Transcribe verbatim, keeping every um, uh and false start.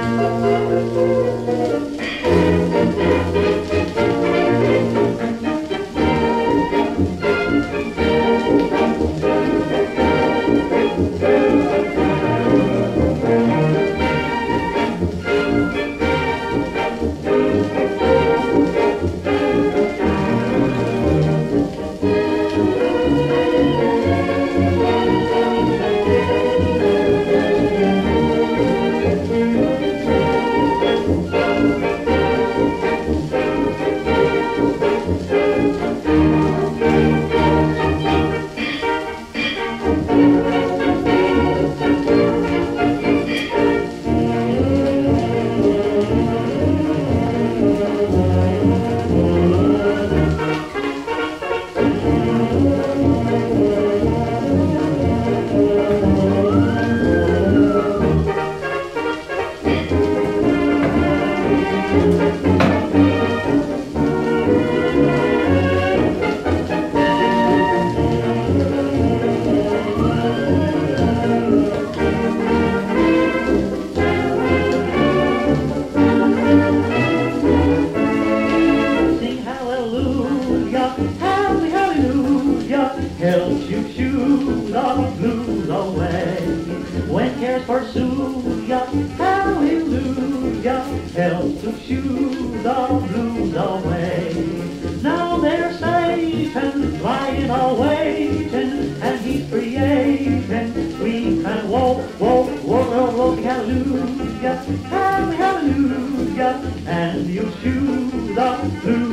Helps you shoo the blues away. When cares pursue ya, hallelujah, helps to shoo the blues away. Now there's Satan lying awaiting, and he's creating. We can walk, walk, walk, walk, hallelujah, hallelujah, and you shoo the blues